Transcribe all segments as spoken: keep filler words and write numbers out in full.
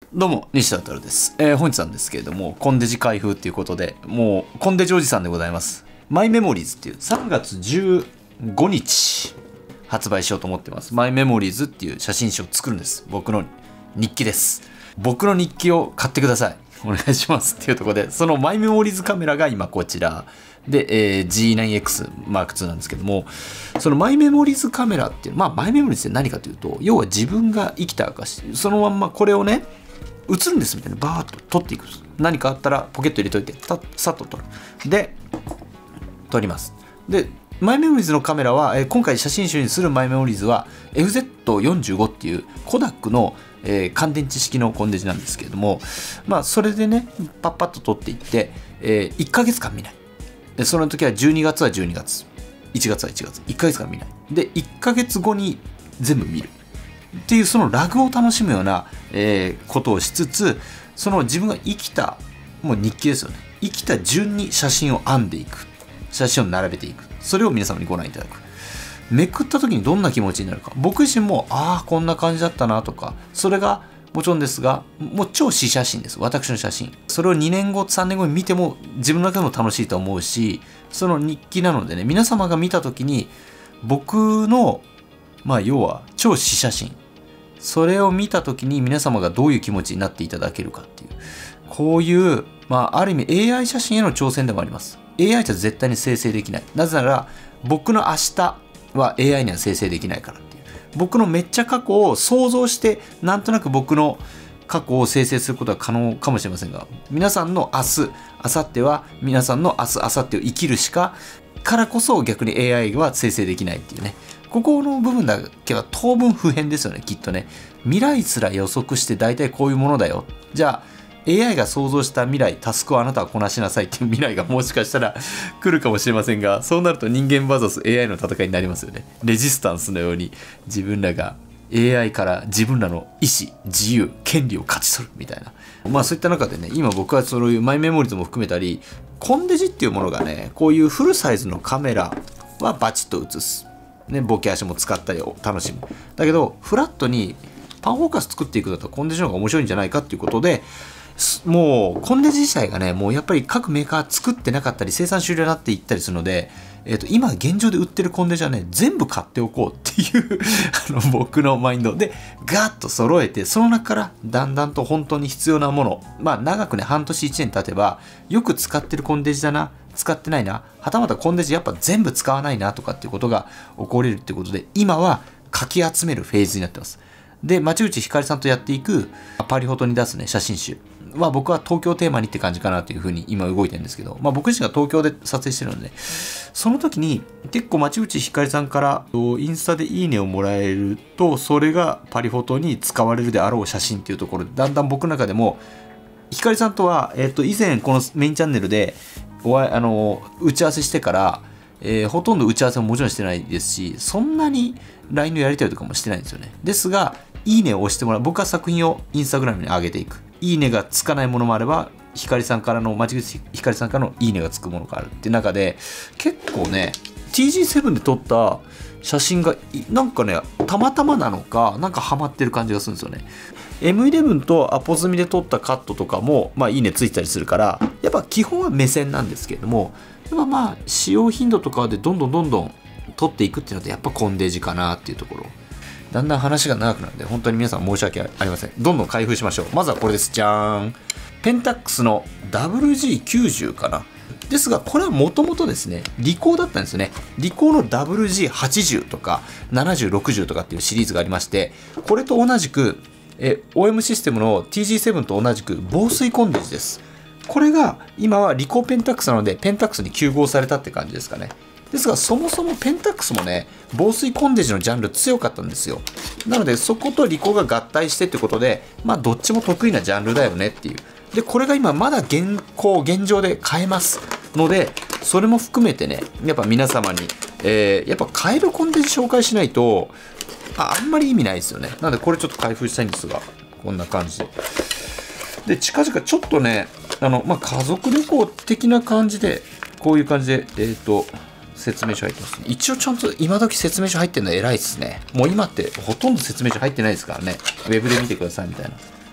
どうも、西田太郎です。えー、本日なんですけれども、コンデジ開封っていうことで、もう、コンデジおじさんでございます。マイメモリーズっていう、さんがつじゅうごにち発売しようと思ってます。マイメモリーズっていう写真集を作るんです。僕の日記です。僕の日記を買ってください。お願いしますっていうところで、そのマイメモリーズカメラが今こちら。で、えー、ジーナインエックスマークツー なんですけども、そのマイメモリーズカメラっていう、まあ、マイメモリーズって何かというと、要は自分が生きた証、そのまんまこれをね、映るんですみたいな、バーッと撮っていく。何かあったらポケット入れといて、さっと撮る。で、撮ります。で、マイメモリーズのカメラは、えー、今回写真集にするマイメモリーズは エフゼットよんじゅうご っていうコダックの、えー、乾電池式のコンデジなんですけれども、まあ、それでね、パッパッと撮っていって、えー、いっかげつかん見ない。でその時はじゅうにがつはじゅうにがつ、いちがつはいちがつ、いっかげつかん見ない。で、いっかげつごに全部見る。っていうそのラグを楽しむような、えー、ことをしつつ、その自分が生きた、もう日記ですよね。生きた順に写真を編んでいく。写真を並べていく。それを皆様にご覧いただく。めくった時にどんな気持ちになるか。僕自身も、ああ、こんな感じだったなとか、それがもちろんですが、もう超私写真です。私の写真。それをにねんご、さんねんごに見ても自分の中でも楽しいと思うし、その日記なのでね、皆様が見た時に、僕の、まあ要は超私写真。それを見た時に皆様がどういう気持ちになっていただけるかっていう。こういう、まあある意味 エーアイ 写真への挑戦でもあります。エーアイ じゃ絶対に生成できない。なぜなら、僕の明日は エーアイ には生成できないからっていう。僕のめっちゃ過去を想像して、なんとなく僕の過去を生成することは可能かもしれませんが、皆さんの明日、明後日は皆さんの明日、明後日を生きるしか、からこそ逆に エーアイ は生成できないっていうね。ここの部分だけは当分不変ですよね、きっとね。未来すら予測して大体こういうものだよ。じゃあ、エーアイ が想像した未来、タスクをあなたはこなしなさいっていう未来がもしかしたら来るかもしれませんが、そうなると人間 ブイエスエーアイ の戦いになりますよね。レジスタンスのように自分らが エーアイ から自分らの意思、自由、権利を勝ち取るみたいな。まあそういった中でね、今僕はそういうマイメモリーズも含めたり、コンデジっていうものがね、こういうフルサイズのカメラはバチッと写す。ね、ボケ足も使ったりを楽しむ。だけど、フラットにパンフォーカス作っていくだとコンデジの方が面白いんじゃないかっていうことで、もうコンデジ自体がね、もうやっぱり各メーカー作ってなかったり、生産終了になっていったりするので、えっと、今現状で売ってるコンデジはね、全部買っておこうっていうあの僕のマインドで、ガーッと揃えて、その中からだんだんと本当に必要なもの、まあ長くね、半年いちねん経てば、よく使ってるコンデジだな、使ってないな、はたまたコンデジやっぱ全部使わないなとかっていうことが起こりるっていうことで、今はかき集めるフェーズになってます。で、町内ひかりさんとやっていくパリフォトに出すね、写真集は僕は東京テーマにって感じかなというふうに今動いてるんですけど、まあ僕自身が東京で撮影してるので、その時に結構町内ひかりさんからインスタでいいねをもらえると、それがパリフォトに使われるであろう写真っていうところで、だんだん僕の中でも、ひかりさんとは、えっと、以前このメインチャンネルでおあの打ち合わせしてから、えー、ほとんど打ち合わせももちろんしてないですし、そんなに ライン のやり取りとかもしてないんですよね。ですが、いいねを押してもらう。僕は作品をインスタグラムに上げていく。いいねがつかないものもあれば、ひかりさんからの、町口ひかりさんからのいいねがつくものがあるっていう中で、結構ね、ティージーセブン で撮った写真が、なんかね、たまたまなのか、なんかハマってる感じがするんですよね。エムイレブン とアポ済みで撮ったカットとかも、まあいいねついてたりするから、やっぱ基本は目線なんですけれども、やっぱまあ使用頻度とかでどんどんどんどん撮っていくっていうので、やっぱコンデジかなっていうところ。だんだん話が長くなるので、本当に皆さん申し訳ありません。どんどん開封しましょう。まずはこれです。じゃーん。ペンタックスの ダブリュージーきゅうじゅう かな。ですが、これはもともとですね、リコーだったんですよね。リコーの ダブリュージーはちじゅう とかななじゅう、ろくじゅうとかっていうシリーズがありまして、これと同じく、え オーエム システムの ティージーセブン と同じく防水コンデジです。これが今はリコーペンタックスなので、ペンタックスに吸合されたって感じですかね。ですが、そもそもペンタックスもね、防水コンデジのジャンル強かったんですよ。なので、そことリコーが合体してってことで、まあ、どっちも得意なジャンルだよねっていう。で、これが今まだ現行、現状で買えますので、それも含めてね、やっぱ皆様に、えー、やっぱ買えるコンデジ紹介しないと、あ, あんまり意味ないですよね。なので、これちょっと開封したいんですが、こんな感じで。で、近々ちょっとね、あの、まあ、家族旅行的な感じで、こういう感じで、えっと、説明書入ってます。一応ちゃんと今時説明書入ってるの偉いですね。もう今ってほとんど説明書入ってないですからね。ウェブで見てくださいみたいな。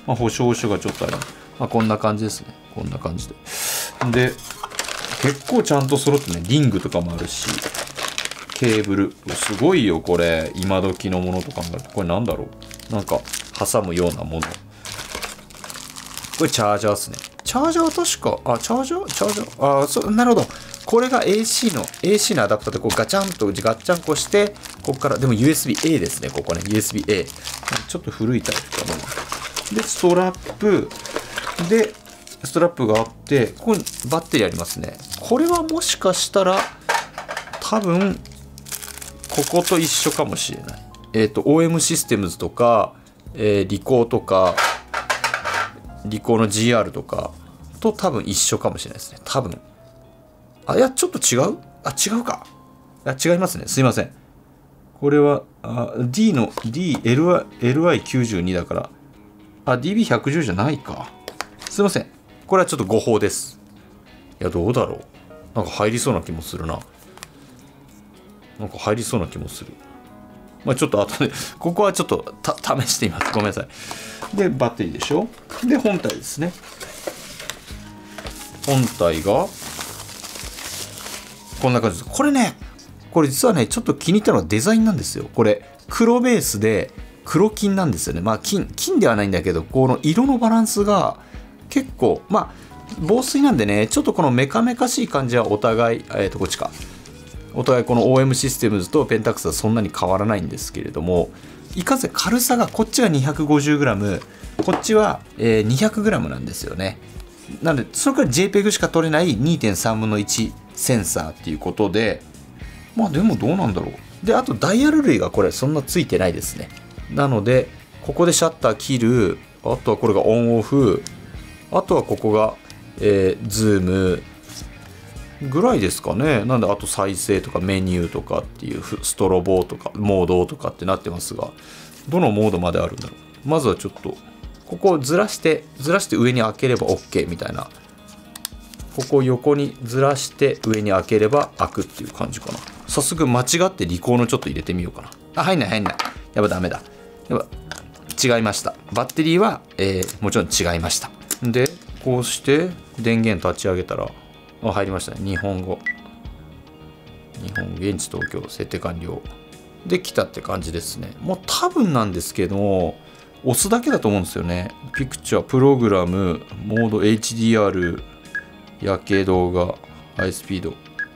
まあ、保証書がちょっとある、まあ、こんな感じですね。こんな感じでで結構ちゃんと揃ってね、リングとかもあるし、ケーブルすごいよこれ。今時のものとかもある。これなんだろう、なんか挟むようなもの。これチャージャーですね。チャージャーは確か、あ、チャージャーチャージャーあ、そう、なるほど。これが エーシー の エーシー のアダプターでこうガチャンとガッチャンコして、ここからでも ユーエスビーエー ですね。ここね ユーエスビーエー、 ちょっと古いタイプかな。でストラップでストラップがあって、ここにバッテリーありますね。これはもしかしたら多分ここと一緒かもしれない。えっと オーエム システムズとか、えー、リコーとかリコーの ジーアール とかと多分一緒かもしれないですね。多分。あ、いや、ちょっと違うあ、違うか。あ、違いますね。すいません。これは、あ D の ディーエルアイきゅうじゅうに だから、あ、ディービーひゃくじゅう じゃないか。すいません。これはちょっと誤報です。いや、どうだろう。なんか入りそうな気もするな。なんか入りそうな気もする。まあちょっと後で、ここはちょっとた試してみます。ごめんなさい。で、バッテリーでしょ。で、本体ですね。本体が、こんな感じです。これね、これ実はね、ちょっと気に入ったのはデザインなんですよ。これ、黒ベースで黒金なんですよね。まあ金、金ではないんだけど、この色のバランスが結構、まあ、防水なんでね、ちょっとこのメカメカしい感じはお互い、えっと、こっちか。お互いこの オーエム システムズとペンタックスはそんなに変わらないんですけれども、いかんせん軽さがこっちが にひゃくごじゅうグラム、こっちは にひゃくグラム なんですよね。なのでそれから ジェイペグ しか取れない にてんさんぶんのいちセンサーっていうことで、まあでもどうなんだろう。であとダイヤル類がこれそんなついてないですね。なのでここでシャッター切る、あとはこれがオンオフ、あとはここが、えー、ズームぐらいですかね。なんであと再生とかメニューとかっていうストロボとかモードとかってなってますが、どのモードまであるんだろう。まずはちょっとここをずらしてずらして上に開ければ OK みたいな、ここを横にずらして上に開ければ開くっていう感じかな。早速間違ってリコーのちょっと入れてみようかな。あ、入んない入んない。やっぱダメだ。やっぱ違いました。バッテリーは、えー、もちろん違いました。でこうして電源立ち上げたら、あ、入りましたね。日本語。日本現地東京設定完了。できたって感じですね。もう多分なんですけど、押すだけだと思うんですよね。ピクチャー、プログラム、モード エイチディーアール、夜景動画、ハイスピー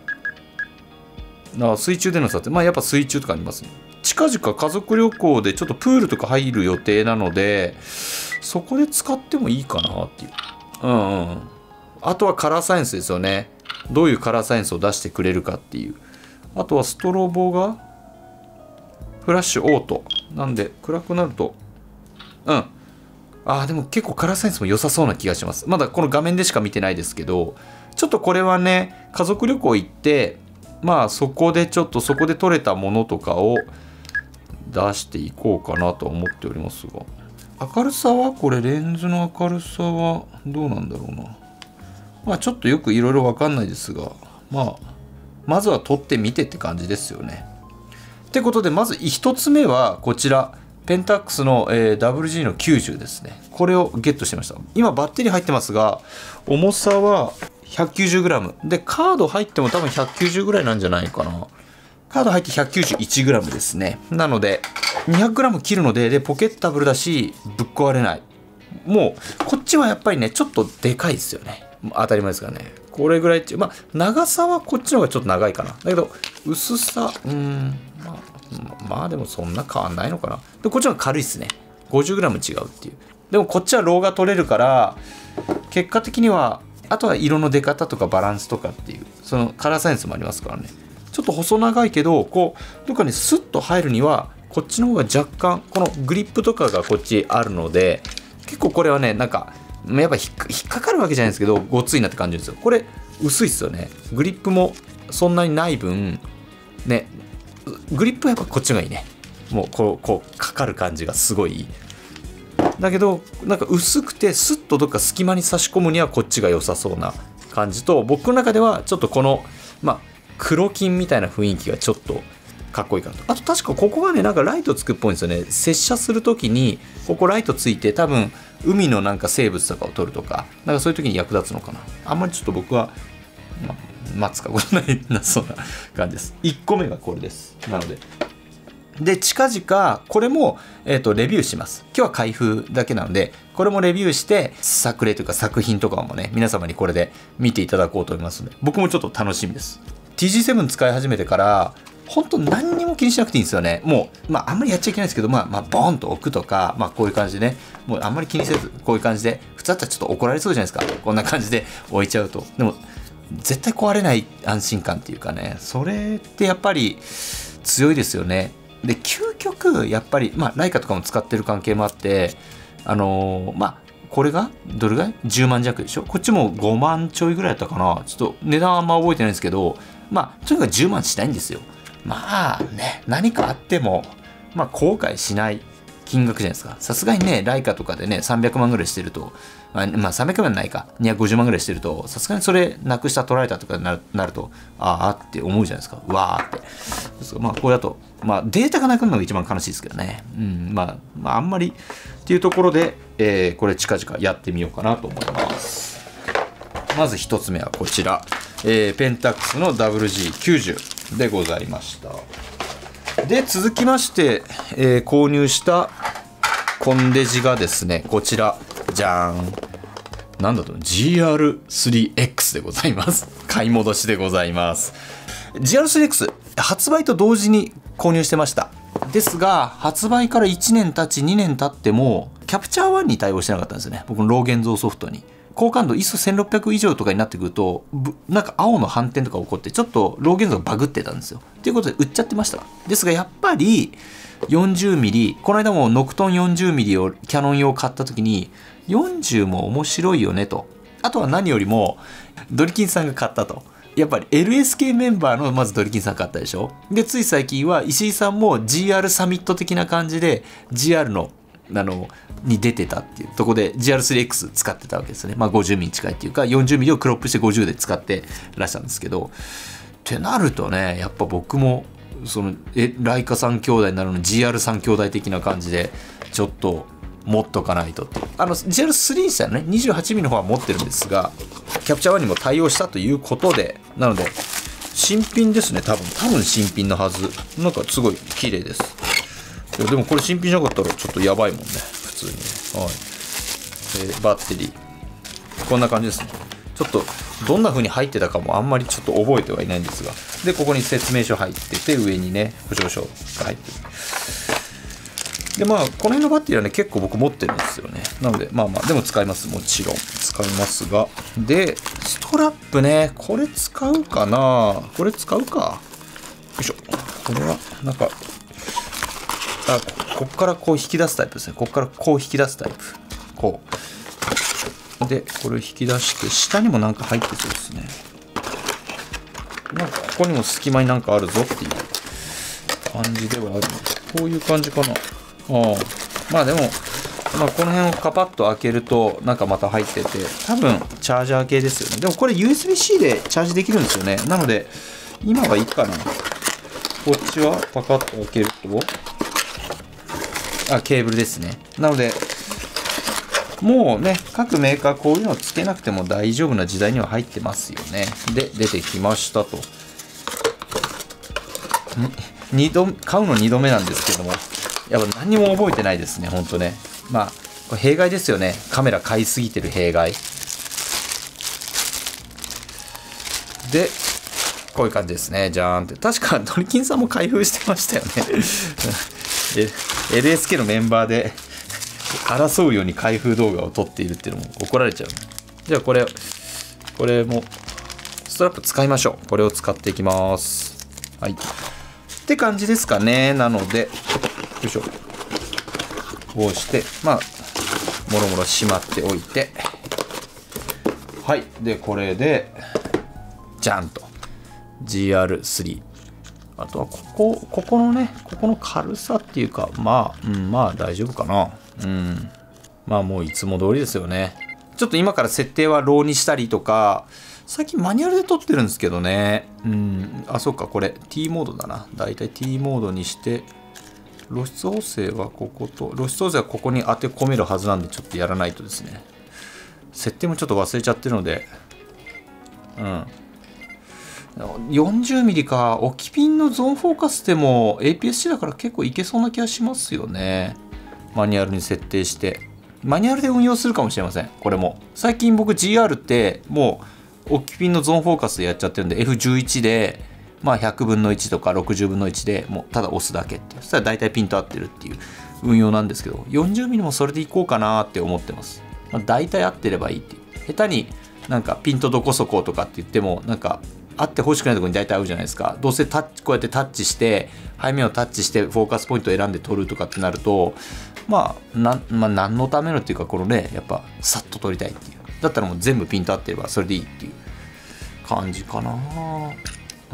ド。あ、水中での撮影。まあやっぱ水中とかありますね。近々家族旅行でちょっとプールとか入る予定なので、そこで使ってもいいかなっていう。うんうん。あとはカラーサイエンスですよね。どういうカラーサイエンスを出してくれるかっていう。あとはストロボがフラッシュオートなんで暗くなると、うん、あーでも結構カラーサイエンスも良さそうな気がします。まだこの画面でしか見てないですけど、ちょっとこれはね、家族旅行行ってまあそこでちょっとそこで撮れたものとかを出していこうかなと思っておりますが、明るさはこれレンズの明るさはどうなんだろうな。まあちょっとよくいろいろ分かんないですが、まあまずは撮ってみてって感じですよね。ってことでまずひとつめはこちらペンタックスの、えー、ダブリュージー のきゅうじゅうですね。これをゲットしてました。今バッテリー入ってますが、重さは ひゃくきゅうじゅうグラム で、カード入っても多分ひゃくきゅうじゅうぐらいなんじゃないかな。カード入って ひゃくきゅうじゅういちグラム ですね。なので にひゃくグラム 切るので、でポケッタブルだしぶっ壊れない。もうこっちはやっぱりねちょっとでかいですよね。当たり前ですからね。これぐらい、まあ長さはこっちの方がちょっと長いかな。だけど薄さ、うーん、まあ、まあでもそんな変わんないのかな。でこっちの方が軽いですね。ごじゅうグラム 違うっていう。でもこっちはローが取れるから、結果的にはあとは色の出方とかバランスとかっていう、そのカラーサイエンスもありますからね。ちょっと細長いけど、こうどっかにスッと入るにはこっちの方が若干このグリップとかがこっちあるので、結構これはねなんかやっぱ引っかかるわけじゃないんですけど、ごついなって感じですよ。これ薄いっすよね。グリップもそんなにない分ね、グリップはやっぱこっちがいいね。もうこうこうかかる感じがすごいいい。だけどなんか薄くてスッとどっか隙間に差し込むにはこっちが良さそうな感じと、僕の中ではちょっとこのまあ黒金みたいな雰囲気がちょっとかっこいいかなと。あと確かここがねなんかライトつくっぽいんですよね。接写する時にここライトついて、多分海のなんか生物とかを撮るとか、なんかそういう時に役立つのかな。あんまりちょっと僕は、ままあ、使うことないなそうな感じです。いっこめがこれです。なのでで近々これも、えーと、レビューします。今日は開封だけなのでこれもレビューして作例というか作品とかもね皆様にこれで見ていただこうと思いますので、僕もちょっと楽しみです。 ティージーセブン 使い始めてから本当何にも気にしなくていいんですよね。もうまああんまりやっちゃいけないですけど、まあまあボンと置くとか、まあこういう感じでね、もうあんまり気にせずこういう感じで、普通だったらちょっと怒られそうじゃないですか、こんな感じで置いちゃうと。でも絶対壊れない安心感っていうかね、それってやっぱり強いですよね。で究極やっぱりまあライカとかも使ってる関係もあって、あのー、まあこれがどれぐらいじゅうまん弱でしょ。こっちもごまんちょいぐらいだったかな。ちょっと値段あんま覚えてないんですけど、まあとにかくじゅうまんしないんですよ。まあね、何かあってもまあ後悔しない金額じゃないですか。さすがにねライカとかでねさんびゃくまんぐらいしてると、まあ、まあさんびゃくまんないかにひゃくごじゅうまんぐらいしてると、さすがにそれなくした取られたとかになる、なるとああって思うじゃないですか。うわーって。まあこれだとまあデータがなくなるのが一番悲しいですけどね。うん、まあ、まああんまりっていうところで、えー、これ近々やってみようかなと思います。まず一つ目はこちら、えー、ペンタックスの ダブリュージーきゅうじゅう でございました。で続きまして、えー、購入したコンデジがですねこちらじゃーん、なんだと ジーアールスリーエックス でございます。買い戻しでございます。 ジーアールスリーエックス 発売と同時に購入してました。ですが発売からいちねん経ちにねん経ってもキャプチャーワンに対応してなかったんですよね、僕のロー現像ソフトに。高感度 アイエスオーせんろっぴゃく 以上とかになってくるとなんか青の反転とか起こってちょっとロー現像がバグってたんですよ。ということで売っちゃってました。ですがやっぱり よんじゅうミリ、 この間もノクトン よんじゅうミリ をキャノン用買った時によんじゅうも面白いよねと。あとは何よりもドリキンさんが買ったと。やっぱり エルエスケー メンバーのまずドリキンさん買ったでしょ。でつい最近は石井さんも ジーアール サミット的な感じで ジーアール のあのに出てたっていうところで ジーアールスリーエックス 使ってたわけですね。まあごじゅうミリ近いっていうかよんじゅうミリをクロップしてごじゅうで使ってらしたんですけど、ってなるとねやっぱ僕もそのえライカさん兄弟になるの ジーアールさん 兄弟的な感じでちょっと持っとかないとって。あの ジーアールスリー でしたよね。 にじゅうはちミリ の方は持ってるんですがキャプチャーワンにも対応したということで、なので新品ですね。多分多分新品のはず。なんかすごい綺麗です。でもこれ新品じゃなかったらちょっとやばいもんね普通にね。はい、えー、バッテリーこんな感じですね。ちょっとどんな風に入ってたかもあんまりちょっと覚えてはいないんですが、でここに説明書入ってて上にね保証書が入ってる。でまあこの辺のバッテリーはね結構僕持ってるんですよね。なのでまあまあでも使います、もちろん使いますが。でストラップね、これ使うかな、これ使うか。よいしょ。これはなんかあ こ, こっからこう引き出すタイプですね。こっからこう引き出すタイプ。こうでこれを引き出して下にもなんか入ってそうですね。なんかここにも隙間になんかあるぞっていう感じではあるので、こういう感じかな。ああまあでも、まあ、この辺をカパッと開けるとなんかまた入ってて、多分チャージャー系ですよね。でもこれ ユーエスビーシー でチャージできるんですよね。なので今はいいかな。こっちはパカッと開けるとあケーブルですね。なのでもうね各メーカーこういうのをつけなくても大丈夫な時代には入ってますよね。で出てきましたと。にど買うのにどめなんですけども、やっぱ何も覚えてないですね、ほんとね。まあこれ弊害ですよね、カメラ買いすぎてる弊害で。こういう感じですね。じゃーんって。確かドリキンさんも開封してましたよねエルエスケー のメンバーで争うように開封動画を撮っているっていうのも怒られちゃう。じゃあこれこれもストラップ使いましょう。これを使っていきます。はいって感じですかね。なのでよいしょ、こうしてまあもろもろしまっておいて、はいでこれでじゃんと ジーアールスリー。あとはここここのねここの軽さっていうか、まあ、うん、まあ大丈夫かな。うんまあもういつも通りですよね。ちょっと今から設定はローにしたりとか最近マニュアルで撮ってるんですけどね。うん、あ、そうか、これ T モードだな。だいたい T モードにして、露出補正はここと、露出補正はここに当て込めるはずなんで、ちょっとやらないとですね。設定もちょっと忘れちゃってるので、うん。よんじゅうミリ か、置きピンのゾーンフォーカスでも エーピーエスシー だから結構いけそうな気がしますよね。マニュアルに設定して。マニュアルで運用するかもしれません、これも。最近僕 ジーアール ってもう置きピンのゾーンフォーカスでやっちゃってるんで エフじゅういち で、まあひゃくぶんのいちとかろくじゅうぶんのいちでもうただ押すだけっていう。そしたら大体ピンと合ってるっていう運用なんですけど、よんじゅうミリ もそれでいこうかなって思ってます。まあ、大体合ってればいいっていう。下手になんかピントどこそことかって言っても、なんかあってほしくないところに大体合うじゃないですか。どうせタッチこうやってタッチして背面をタッチしてフォーカスポイントを選んで撮るとかってなると、まあな、まあ、何のためのっていうか、このねやっぱさっと撮りたいっていう。だったらもう全部ピント合ってればそれでいいっていう感じかな。うん、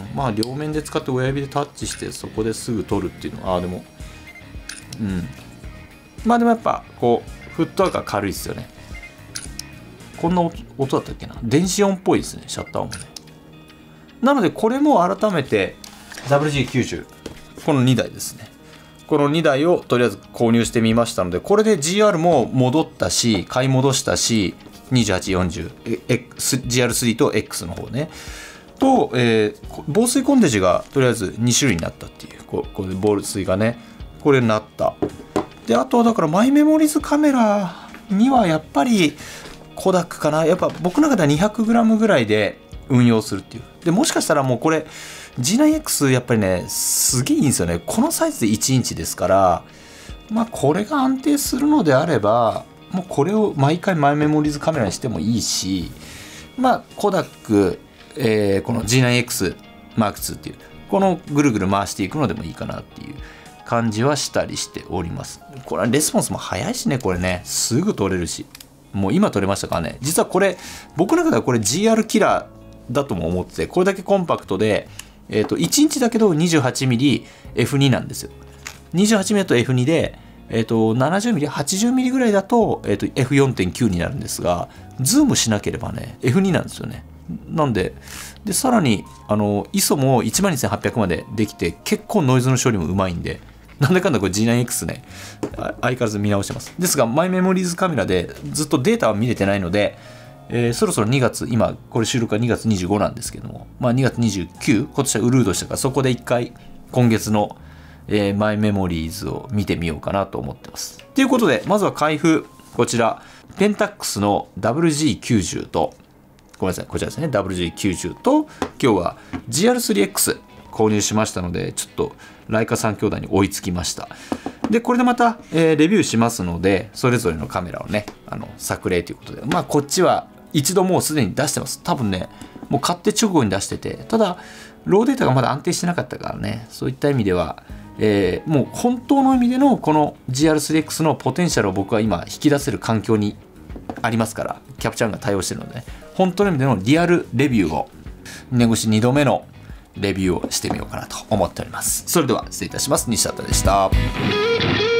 まあ両面で使って親指でタッチしてそこですぐ撮るっていうのは、あでもうんまあでもやっぱこうフットワークが軽いですよね。こんな音、音だったっけな。電子音っぽいですね、シャッター音もね。なのでこれも改めて ダブリュージーきゅうじゅう このにだいですね。このにだいをとりあえず購入してみましたので、これで ジーアール も戻ったし買い戻したし、にじゅうはち、よんじゅう、ジーアールスリー と X の方ねと、えー、防水コンデジがとりあえずに種類になったっていう、こうこれ防水がねこれになった。であとはだからマイメモリーズカメラにはやっぱりコダックかな。やっぱ僕の中では にひゃくグラム ぐらいで運用するっていう。でもしかしたらもうこれ ジーナインエックス やっぱりねすげえいいんですよね。このサイズでいちインチですから、まあこれが安定するのであればもうこれを毎回マイメモリーズカメラにしてもいいし、まあコダック、えー、この ジーナインエックスマークツー っていうこのぐるぐる回していくのでもいいかなっていう感じはしたりしております。これはレスポンスも早いしね、これねすぐ撮れるし、もう今撮れましたからね。実はこれ僕の中ではこれ ジーアール キラーだとも思ってて、これだけコンパクトで、えー、といちインチだけど にじゅうはちミリエフツー なんですよ。にじゅうはちミリだと エフツー で、えー、とななじゅうミリ、はちじゅうミリぐらいだと、えー、と エフよんてんきゅう になるんですが、ズームしなければね エフツー なんですよね。なんで、でさらにあの アイエスオー も いちまんにせんはっぴゃく までできて、結構ノイズの処理もうまいんで、なんだかんだこれ ジーナインエックス ね相変わらず見直してます。ですがマイメモリーズカメラでずっとデータは見れてないので、えー、そろそろにがつ、今これ収録はにがつにじゅうごなんですけども、まあ、にがつにじゅうく、今年はウルードしたから、そこで一回今月の、えー、マイメモリーズを見てみようかなと思ってます。ということでまずは開封、こちらペンタックスの ダブリュージーきゅうじゅう と、ごめんなさいこちらですね ダブリュージーきゅうじゅう と、今日は ジーアールスリーエックス 購入しましたので、ちょっとライカさん兄弟に追いつきました。でこれでまた、えー、レビューしますので、それぞれのカメラをねあの作例ということで、まあこっちは一度もうすでに出してます。多分ねもう買って直後に出してて、ただローデータがまだ安定してなかったからね、そういった意味では、えー、もう本当の意味でのこの ジーアールスリーエックス のポテンシャルを僕は今引き出せる環境にありますから、キャプチャーが対応してるので、ね、本当の意味でのリアルレビューを根越しにどめのレビューをしてみようかなと思っております。それでは失礼いたします。西畑でした。